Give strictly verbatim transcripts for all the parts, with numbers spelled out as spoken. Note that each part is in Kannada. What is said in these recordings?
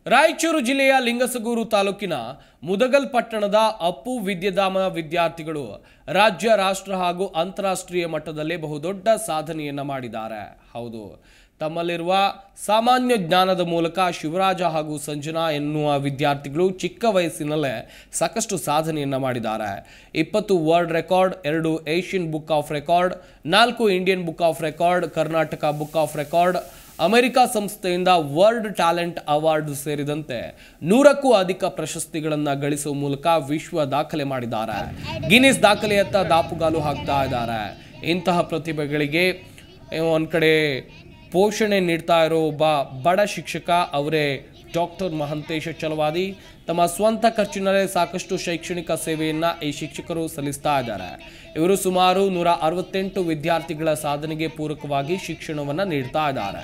ರಾಯಚೂರು ಜಿಲ್ಲೆಯ ಲಿಂಗಸಗೂರು ತಾಲೂಕಿನ ಮುದಗಲ್ ಪಟ್ಟಣದ ಅಪ್ಪು ವಿದ್ಯಾಧಾಮ ವಿದ್ಯಾರ್ಥಿಗಳು ರಾಜ್ಯ ರಾಷ್ಟ್ರ ಹಾಗೂ ಅಂತಾರಾಷ್ಟ್ರೀಯ ಮಟ್ಟದಲ್ಲಿ ಬಹುದೊಡ್ಡ ಸಾಧನೆಯನ್ನ ಮಾಡಿದ್ದಾರೆ. ಹೌದು, ತಮ್ಮಲ್ಲಿರುವ ಸಾಮಾನ್ಯ ಜ್ಞಾನದ ಮೂಲಕ ಶಿವರಾಜ ಹಾಗೂ ಸಂಜನಾ ಎನ್ನುವ ವಿದ್ಯಾರ್ಥಿಗಳು ಚಿಕ್ಕ ವಯಸ್ಸಿನಲ್ಲೇ ಸಾಕಷ್ಟು ಸಾಧನೆಯನ್ನ ಮಾಡಿದ್ದಾರೆ. ಇಪ್ಪತ್ತು ವರ್ಲ್ಡ್ ರೆಕಾರ್ಡ್, ಎರಡು ಏಷ್ಯನ್ ಬುಕ್ ಆಫ್ ರೆಕಾರ್ಡ್, ನಾಲ್ಕು Indian book of record, Karnataka book of record, America ಸಂಸ್ಥೆಯಿಂದ ವರ್ಲ್ಡ್ ಟ್ಯಾಲೆಂಟ್ ಅವಾರ್ಡ್ ಸೇರಿದಂತೆ ನೂರಕ್ಕೂ ಅಧಿಕ ಪ್ರಶಸ್ತಿಗಳನ್ನು ಗಳಿಸುವ ಮೂಲಕ ವಿಶ್ವ ದಾಖಲೆ ಮಾಡಿದ್ದಾರೆ. ಗಿನ್ನಿಸ್ ದಾಖಲೆಯತ್ತ ದಾಪುಗಾಲು ಹಾಕ್ತಾ ಇದ್ದಾರೆ. ಇಂತಹ ಪ್ರತಿಭೆಗಳಿಗೆ ಒಂದು ಕಡೆ ಪೋಷಣೆ ನೀಡ್ತಾ ಇರೋ ಒಬ್ಬ ಬಡ ಶಿಕ್ಷಕ ಅವರೇ ಡಾಕ್ಟರ್ ಮಹಂತೇಶ ಚಲವಾದಿ. ತಮ್ಮ ಸ್ವಂತ ಖರ್ಚಿನಲ್ಲೇ ಸಾಕಷ್ಟು ಶೈಕ್ಷಣಿಕ ಸೇವೆಯನ್ನು ಈ ಶಿಕ್ಷಕರು ಸಲ್ಲಿಸ್ತಾ ಇದ್ದಾರೆ. ಇವರು ಸುಮಾರು ನೂರ ಅರವತ್ತೆಂಟು ವಿದ್ಯಾರ್ಥಿಗಳ ಸಾಧನೆಗೆ ಪೂರಕವಾಗಿ ಶಿಕ್ಷಣವನ್ನು ನೀಡ್ತಾ ಇದ್ದಾರೆ.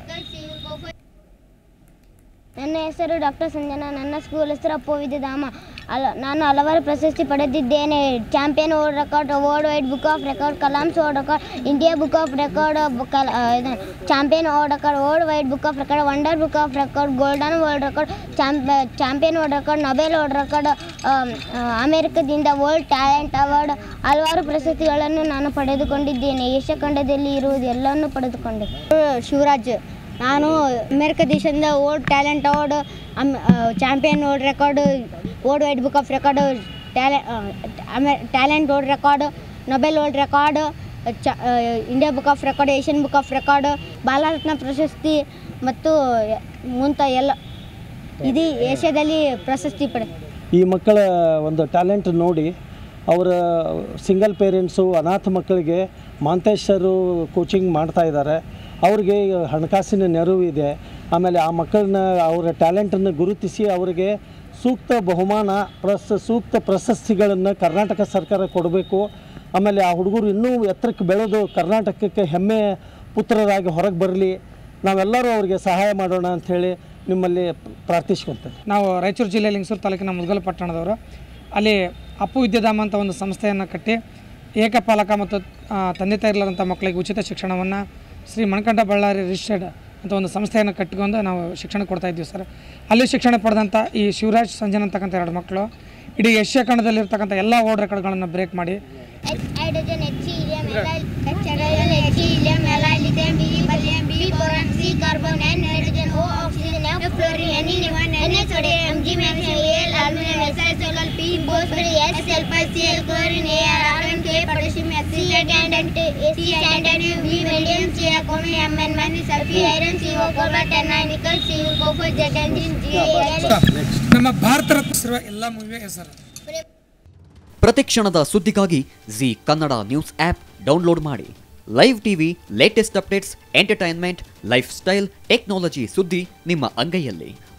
ನನ್ನ ಹೆಸರು ಡಾಕ್ಟರ್ ಸಂಜನಾ. ನನ್ನ ಸ್ಕೂಲ್ ಹೆಸರು ಅಪ್ಪು ವಿದ್ಯಾಧಾಮ. ಅಲ್ಲ ನಾನು ಹಲವಾರು ಪ್ರಶಸ್ತಿ ಪಡೆದಿದ್ದೇನೆ. Champion world record, world wide book of record, Kalam's world record, India book of record, champion world record, world wide book of record, wonder book of record, golden world record, champion world record, Nobel world record, ಅಮೆರಿಕದಿಂದ ವರ್ಲ್ಡ್ ಟ್ಯಾಲೆಂಟ್ ಅವಾರ್ಡ್, ಹಲವಾರು ಪ್ರಶಸ್ತಿಗಳನ್ನು ನಾನು ಪಡೆದುಕೊಂಡಿದ್ದೇನೆ. ಏಷ್ಯಾ ಖಂಡದಲ್ಲಿ ಇರುವುದು ಎಲ್ಲವನ್ನೂ ಪಡೆದುಕೊಂಡೆ. ಶಿವರಾಜ್, ನಾನು ಅಮೆರಿಕ ದೇಶದಿಂದ world talent award, champion world record, world wide book of record, ಟ್ಯಾಲೆ talent world record, Nobel world record, ಚ India book of record, Asian book of record, Balaratna ಪ್ರಶಸ್ತಿ ಮತ್ತು ಮುಂತ ಎಲ್ಲ ಇಡೀ ಏಷ್ಯಾದಲ್ಲಿ ಪ್ರಶಸ್ತಿ ಪಡೆ. ಈ ಮಕ್ಕಳ ಒಂದು ಟ್ಯಾಲೆಂಟ್ ನೋಡಿ ಅವರ ಸಿಂಗಲ್ ಪೇರೆಂಟ್ಸು ಅನಾಥ ಮಕ್ಕಳಿಗೆ ಮಹಂತೇಶರು ಕೋಚಿಂಗ್ ಮಾಡ್ತಾ ಇದ್ದಾರೆ. ಅವ್ರಿಗೆ ಹಣಕಾಸಿನ ನೆರವು ಇದೆ. ಆಮೇಲೆ ಆ ಮಕ್ಕಳನ್ನ ಅವರ ಟ್ಯಾಲೆಂಟನ್ನು ಗುರುತಿಸಿ ಅವರಿಗೆ ಸೂಕ್ತ ಬಹುಮಾನ ಪ್ರಸ್ ಸೂಕ್ತ ಪ್ರಶಸ್ತಿಗಳನ್ನು ಕರ್ನಾಟಕ ಸರ್ಕಾರ ಕೊಡಬೇಕು. ಆಮೇಲೆ ಆ ಹುಡುಗರು ಇನ್ನೂ ಎತ್ತರಕ್ಕೆ ಬೆಳೆದು ಕರ್ನಾಟಕಕ್ಕೆ ಹೆಮ್ಮೆ ಪುತ್ರರಾಗಿ ಹೊರಗೆ ಬರಲಿ. ನಾವೆಲ್ಲರೂ ಅವರಿಗೆ ಸಹಾಯ ಮಾಡೋಣ ಅಂಥೇಳಿ ನಿಮ್ಮಲ್ಲಿ ಪ್ರಾರ್ಥಿಸ್ಕೊಳ್ತೇವೆ. ನಾವು ರಾಯಚೂರು ಜಿಲ್ಲೆ ಲಿಂಗಸೂರು ತಾಲೂಕಿನ ಮುದಗಲ್ ಪಟ್ಟಣದವರು. ಅಲ್ಲಿ ಅಪ್ಪು ವಿದ್ಯಾಧಾಮ ಅಂತ ಒಂದು ಸಂಸ್ಥೆಯನ್ನು ಕಟ್ಟಿ ಏಕಪಾಲಕ ಮತ್ತು ತಂದೆ ತಾಯಿರ್ಲಾರಂಥ ಮಕ್ಕಳಿಗೆ ಉಚಿತ ಶಿಕ್ಷಣವನ್ನು ಶ್ರೀ ಮಣಿಕಂಠ ಬಳ್ಳಾರಿ ರಿಜಿಸ್ಟರ್ಡ್ ಅಂತ ಒಂದು ಸಂಸ್ಥೆಯನ್ನು ಕಟ್ಟಿಕೊಂಡು ನಾವು ಶಿಕ್ಷಣ ಕೊಡ್ತಾ ಇದ್ದೀವಿ ಸರ್. ಅಲ್ಲಿ ಶಿಕ್ಷಣ ಪಡೆದಂಥ ಈ ಶಿವರಾಜ್ ಸಂಜನ್ ಅಂತಕ್ಕಂಥ ಎರಡು ಮಕ್ಕಳು ಇಡೀ ಏಷ್ಯಾ ಖಂಡದಲ್ಲಿರ್ತಕ್ಕಂಥ ಎಲ್ಲ ವರ್ಲ್ಡ್ ರೆಕಾರ್ಡ್ಗಳನ್ನು ಬ್ರೇಕ್ ಮಾಡಿ ನಮ್ಮ ಭಾರತ ರತ್ನ ಎಲ್ಲ ಮೂವಿ ಹೆಸರು. ಪ್ರತಿಕ್ಷಣದ ಸುದ್ದಿಗಾಗಿ Zee Kannada news app download ಮಾಡಿ. Live TV, latest updates, entertainment, life style, technology ಸುದ್ದಿ ನಿಮ್ಮ ಅಂಗೈಯಲ್ಲಿ.